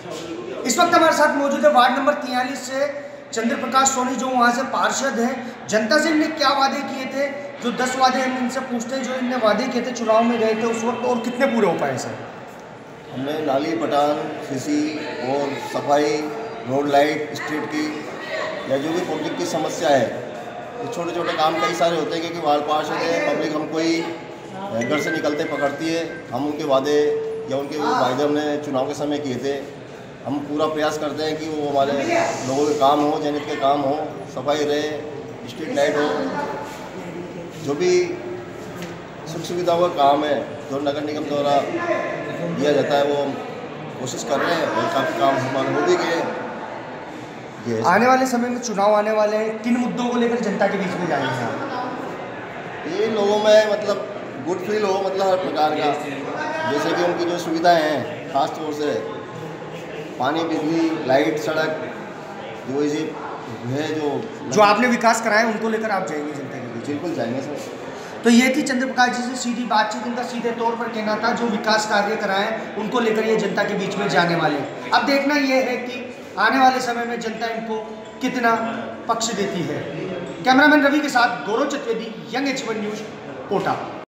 इस वक्त हमारे साथ मौजूद है वार्ड नंबर 43 से चंद्र प्रकाश सोनी, जो वहाँ से पार्षद हैं। जनता से इनने क्या वादे किए थे, जो 10 वादे हम इनसे पूछते हैं, जो इनने वादे किए थे चुनाव में गए थे उस वक्त, और कितने पूरे हो पाए सर? हमने नाली पटान, सीसी और सफाई, रोड लाइट, स्ट्रीट की या जो भी पब्लिक की समस्या है, तो छोटे छोटे काम कई सारे होते हैं क्योंकि वार्ड पार्षद है। पब्लिक हमको ही घर से निकलते पकड़ती है। हम उनके वादे या उनके वायदे हमने चुनाव के समय किए थे। हम पूरा प्रयास करते हैं कि वो हमारे लोगों के काम हो, जनहित के काम हो, सफाई रहे, स्ट्रीट लाइट हो, जो भी सुख सुविधाओं का काम है जो नगर निगम द्वारा दिया जाता है वो कोशिश कर रहे हैं और काफ़ी काम हमारे हो भी गए। आने वाले समय में चुनाव आने वाले हैं, किन मुद्दों को लेकर जनता के बीच में जाएंगे आप? ये लोगों में मतलब गुड फील हो, मतलब हर प्रकार का, जैसे कि उनकी जो सुविधाएं हैं खास तौर से पानी, बिजली, लाइट, सड़क, जो इसी है जो आपने विकास कराए उनको लेकर आप जाएंगे जनता के बीच? बिल्कुल जाएंगे सर। तो ये थी चंद्र प्रकाश जी से सीधी बातचीत। इनका सीधे तौर पर कहना था जो विकास कार्य कराए उनको लेकर ये जनता के बीच में जाने वाले। अब देखना ये है कि आने वाले समय में जनता इनको कितना पक्ष देती है। कैमरामैन रवि के साथ Gaurav Chaturvedi, young H1 news, Kota.